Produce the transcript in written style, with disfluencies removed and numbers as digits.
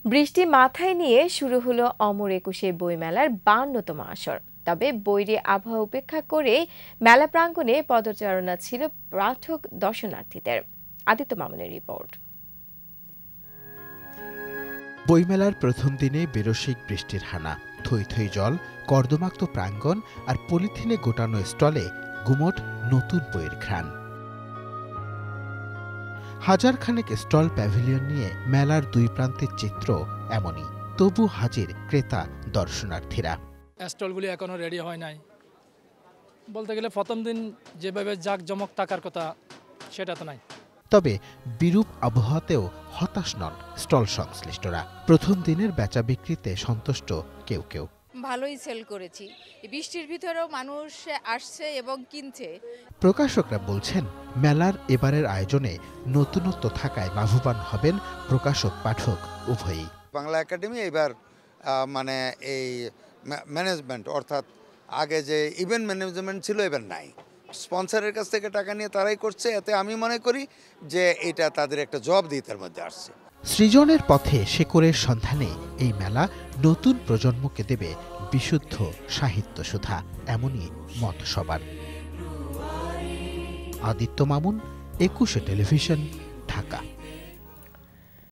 বৃষ্টি মাথায় নিয়ে শুরু হলো অমর একুশে বইমেলার 52তম আসর। তবে বৈরী আবহাওয়া উপেক্ষা করে মেলা প্রাঙ্গণে পদচারণা ছিল পাঠক দর্শনার্থীদের। আদিত্য মামুনের রিপোর্ট। বইমেলার প্রথম দিনে বেরসিক বৃষ্টির হানা, থই থই জল, কর্দমাক্ত প্রাঙ্গণ আর পলিথিনে গোটানো স্টলে গুমট নতুন বইয়ের ঘ্রাণ। হাজার খানেক স্টল প্যাভিলিয়ন নিয়ে মেলার দুই প্রান্তের চিত্র এমনই, তবু হাজির ক্রেতা দর্শনার্থীরা। স্টলগুলি এখনো রেডি হয় নাই, বলতে গেলে প্রথম দিন যেভাবে জাঁকজমক থাকার কথা সেটা তো নাই। তবে বিরূপ আবহাওয়াতেও হতাশ নন স্টল সংশ্লিষ্টরা। প্রথম দিনের বেচা বিক্রিতে সন্তুষ্ট কেউ কেউ। ভালোই সেল করেছি, বৃষ্টির ভিতরেও মানুষ আসছে এবং কিনছে। প্রকাশকরা বলছেন, মেলার এবারের আয়োজনে নতুনত্ব থাকায় লাভবান হবেন প্রকাশক পাঠক উভয়ই। বাংলা একাডেমি এবার মানে এই ম্যানেজমেন্ট, অর্থাৎ আগে যে ইভেন্ট ম্যানেজমেন্ট ছিল এবার নাই, স্পন্সরের কাছ থেকে টাকা নিয়ে তারাই করছে। এতে আমি মনে করি যে এটা তাদের একটা জবাবদিহিতার মধ্যে আসছে। সৃজনের পথে শেকড়ের সন্ধানে এই মেলা নতুন প্রজন্মকে দেবে বিশুদ্ধ সাহিত্য সুধা, এমনই মত সবার। আদিত্য মামুন, একুশে টেলিভিশন, ঢাকা।